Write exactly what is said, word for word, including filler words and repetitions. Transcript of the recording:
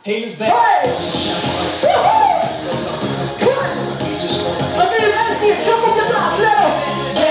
Hey, Miss Beck. Hey! Woohoo! Push! I mean, let's see, jump up your nuts, little!